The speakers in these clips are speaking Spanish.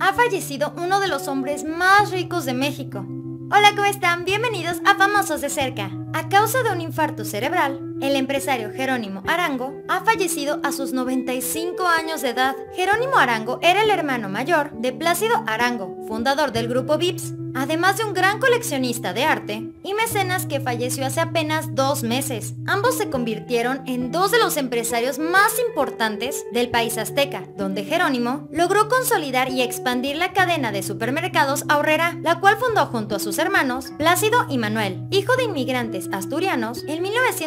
ha fallecido uno de los hombres más ricos de México. Hola, ¿cómo están? Bienvenidos a Famosos de Cerca. A causa de un infarto cerebral, el empresario Jerónimo Arango ha fallecido a sus 95 años de edad. Jerónimo Arango era el hermano mayor de Plácido Arango, fundador del grupo Vips, además de un gran coleccionista de arte y mecenas que falleció hace apenas 2 meses. Ambos se convirtieron en dos de los empresarios más importantes del país azteca, donde Jerónimo logró consolidar y expandir la cadena de supermercados Aurrera, la cual fundó junto a sus hermanos Plácido y Manuel. Hijo de inmigrantes asturianos, en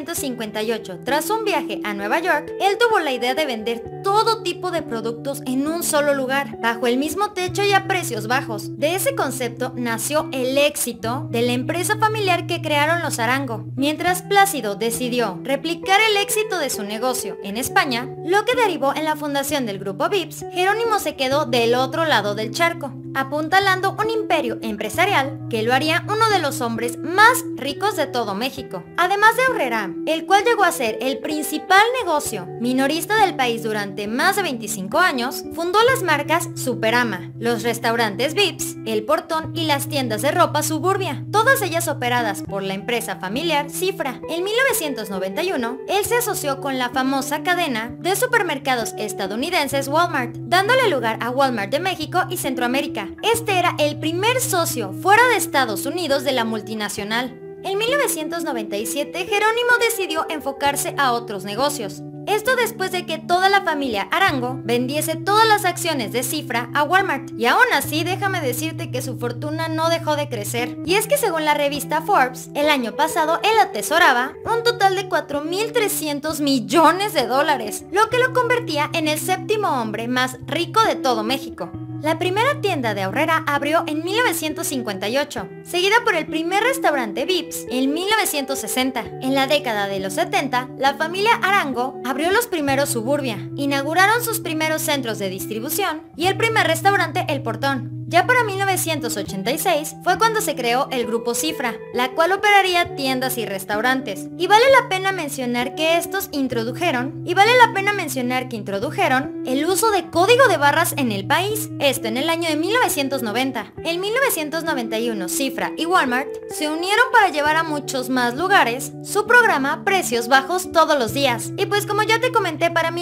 1958, tras un viaje a Nueva York, él tuvo la idea de vender todo tipo de productos en un solo lugar, bajo el mismo techo y a precios bajos. De ese concepto nació el éxito de la empresa familiar que crearon los Arango. Mientras Plácido decidió replicar el éxito de su negocio en España, lo que derivó en la fundación del grupo Vips, Jerónimo se quedó del otro lado del charco, apuntalando un imperio empresarial que lo haría uno de los hombres más ricos de todo México. Además de Aurrera, el cual llegó a ser el principal negocio minorista del país durante más de 25 años, fundó las marcas Superama, los restaurantes Vips, El Portón y las tiendas de ropa Suburbia, todas ellas operadas por la empresa familiar Cifra. En 1991, él se asoció con la famosa cadena de supermercados estadounidenses Walmart, dándole lugar a Walmart de México y Centroamérica. Este era el primer socio fuera de Estados Unidos de la multinacional. En 1997, Jerónimo decidió enfocarse a otros negocios. Esto después de que toda la familia Arango vendiese todas las acciones de Cifra a Walmart. Y aún así, déjame decirte que su fortuna no dejó de crecer. Y es que según la revista Forbes, el año pasado él atesoraba un total de 4.300 millones de dólares, lo que lo convertía en el 7º hombre más rico de todo México. La primera tienda de Aurrera abrió en 1958, seguida por el primer restaurante Vips en 1960. En la década de los 70, la familia Arango abrió los primeros Suburbia, inauguraron sus primeros centros de distribución y el primer restaurante El Portón. Ya para 1986 fue cuando se creó el grupo Cifra, la cual operaría tiendas y restaurantes. Y vale la pena mencionar que introdujeron el uso de código de barras en el país, esto en el año de 1990. En 1991, Cifra y Walmart se unieron para llevar a muchos más lugares su programa Precios Bajos todos los días. Y pues como ya te comenté, para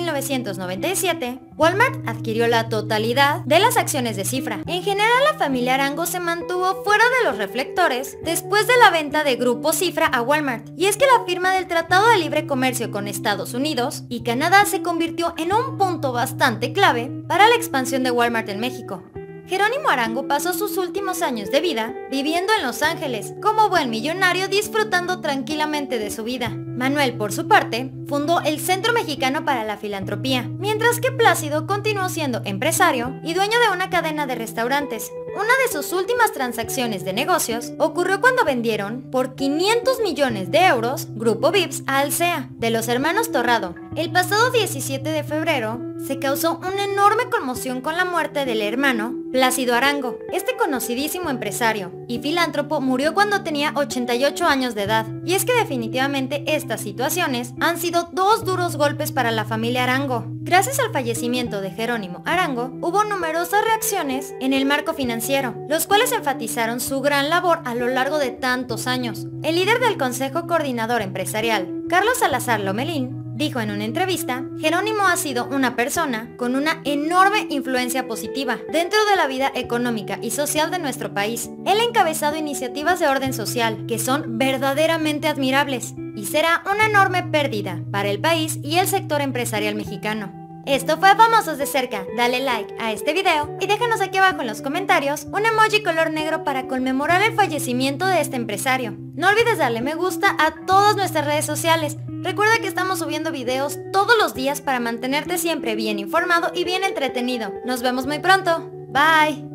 1997, Walmart adquirió la totalidad de las acciones de Cifra. En general, la familia Arango se mantuvo fuera de los reflectores después de la venta de Grupo Cifra a Walmart. Y es que la firma del Tratado de Libre Comercio con Estados Unidos y Canadá se convirtió en un punto bastante clave para la expansión de Walmart en México. Jerónimo Arango pasó sus últimos años de vida viviendo en Los Ángeles, como buen millonario disfrutando tranquilamente de su vida. Manuel, por su parte, fundó el Centro Mexicano para la Filantropía, mientras que Plácido continuó siendo empresario y dueño de una cadena de restaurantes. Una de sus últimas transacciones de negocios ocurrió cuando vendieron por 500 millones de euros Grupo Vips a Alsea, de los hermanos Torrado. El pasado 17 de febrero se causó una enorme conmoción con la muerte del hermano Plácido Arango. Este conocidísimo empresario y filántropo murió cuando tenía 88 años de edad. Y es que definitivamente estas situaciones han sido dos duros golpes para la familia Arango. Gracias al fallecimiento de Jerónimo Arango, hubo numerosas reacciones en el marco financiero, los cuales enfatizaron su gran labor a lo largo de tantos años. El líder del Consejo Coordinador Empresarial, Carlos Salazar Lomelín, dijo en una entrevista: Jerónimo ha sido una persona con una enorme influencia positiva dentro de la vida económica y social de nuestro país. Él ha encabezado iniciativas de orden social que son verdaderamente admirables y será una enorme pérdida para el país y el sector empresarial mexicano. Esto fue Famosos de Cerca. Dale like a este video y déjanos aquí abajo en los comentarios un emoji color negro para conmemorar el fallecimiento de este empresario. No olvides darle me gusta a todas nuestras redes sociales. Recuerda que estamos subiendo videos todos los días para mantenerte siempre bien informado y bien entretenido. Nos vemos muy pronto. Bye.